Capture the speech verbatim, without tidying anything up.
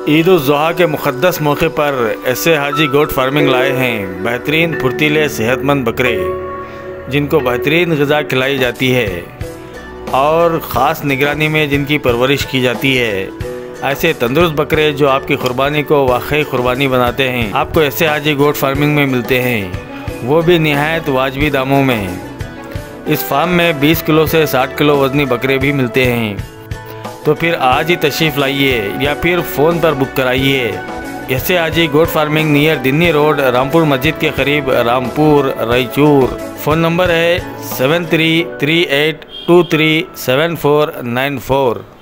ईद उल ज़ुहा के मुक़द्दस मौके पर ऐसे हाजी गोट फार्मिंग लाए हैं बेहतरीन फुर्तीले सेहतमंद बकरे जिनको बेहतरीन ग़िज़ा खिलाई जाती है और ख़ास निगरानी में जिनकी परवरिश की जाती है। ऐसे तंदुरुस्त बकरे जो आपकी कुर्बानी को वाकई कुर्बानी बनाते हैं आपको ऐसे हाजी गोट फार्मिंग में मिलते हैं, वो भी निहायत वाजबी दामों में। इस फार्म में बीस किलो से साठ किलो वज़नी बकरे भी मिलते हैं। तो फिर आज ही तशरीफ़ लाइए या फिर फ़ोन पर बुक कराइए। ऐसे Haji goat farming near Dinni road, Rampur मस्जिद के करीब, रामपुर, रायचूर। फ़ोन नंबर है seven three three eight two three seven four nine four.